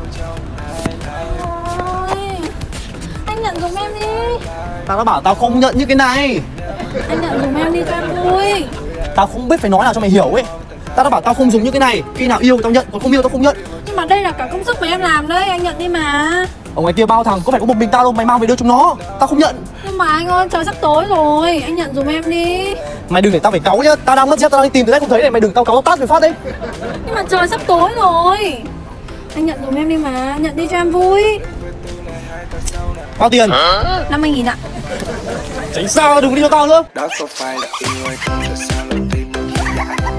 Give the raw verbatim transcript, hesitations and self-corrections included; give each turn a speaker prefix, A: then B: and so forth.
A: Ôi, anh nhận giùm em đi.
B: Tao đã bảo tao không nhận như cái này.
A: Anh nhận giùm em đi cho em vui.
B: Tao không biết phải nói nào cho mày hiểu ấy. Tao đã bảo tao không dùng như cái này. Khi nào yêu tao nhận, còn không yêu tao không nhận.
A: Nhưng mà đây là cả công sức mà em làm đấy, anh nhận đi mà.
B: Ở ngoài kia bao thằng, có phải có một mình tao đâu, mày mang về đưa chúng nó. Tao không nhận.
A: Nhưng mà anh ơi, trời sắp tối rồi, anh nhận giùm em đi.
B: Mày đừng để tao phải cáu nhá. Tao đang mất dép, tao đang đi tìm từ đấy không thấy này. Mày đừng tao cáu tao tát về phát đấy.
A: Nhưng mà trời sắp tối rồi. Anh nhận giùm em đi mà, nhận đi cho em vui.
B: Bao tiền?
A: năm mươi nghìn ạ.
B: Tránh sao đừng đi cho tao nữa.
C: Đó có phải là yêu hay không, tại sao lại tìm được